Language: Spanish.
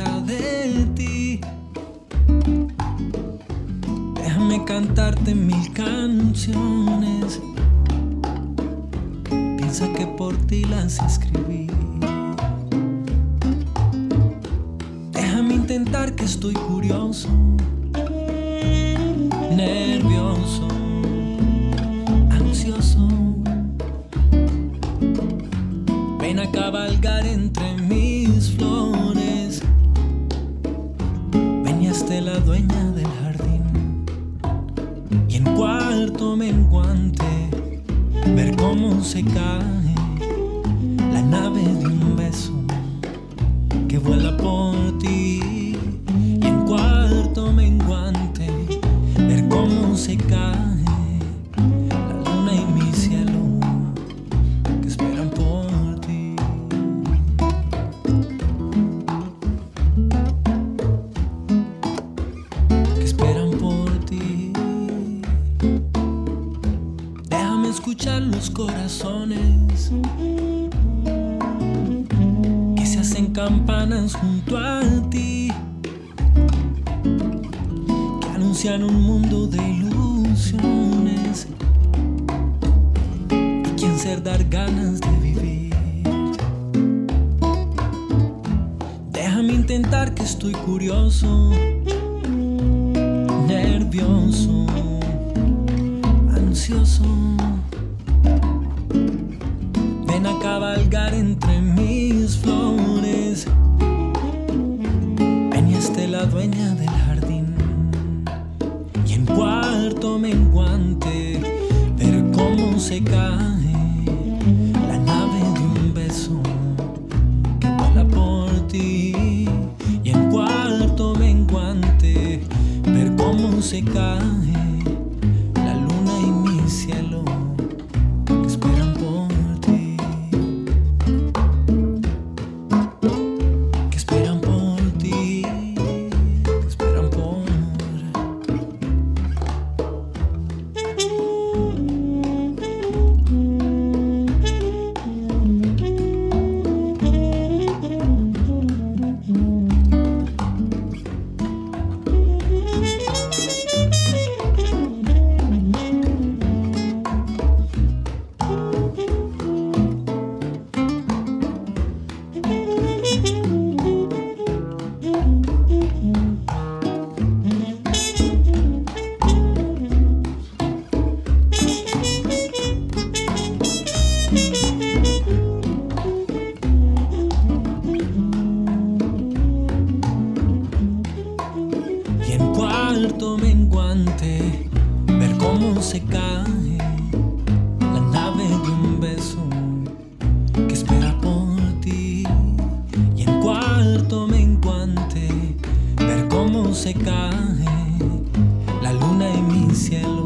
cerca de ti. Déjame cantarte 1000 canciones. Piensa que por ti las escribí. Déjame intentar que estoy curioso, nervioso, ansioso. Ven a cabalgar entre mis flores. Ven y hazte la dueña del jardín. Y en cuarto menguante, ver cómo se cae la nave de un beso que vuela por ti. Y en cuarto menguante, ver cómo se cae la luna y mi cielo que esperan por ti. Que esperan por ti. Déjame escuchar los corazones que se hacen campanas junto a ti, que anuncian un mundo de ilusiones y que en ser dar ganas de vivir. Déjame intentar que estoy curioso, nervioso, ansioso. Ven a cabalgar entre mis flores. Ven y hazte la dueña del jardín. Y en cuarto menguante, ver cómo se cae la nave de un beso que vuela por ti. Y en cuarto menguante, ver cómo se cae la luna y mi cielo que esperan por ti. Que esperan por ti. Que esperan por cuarto menguante, ver cómo se cae la nave de un beso que espera por ti. Y en cuarto menguante, ver cómo se cae la luna y mi cielo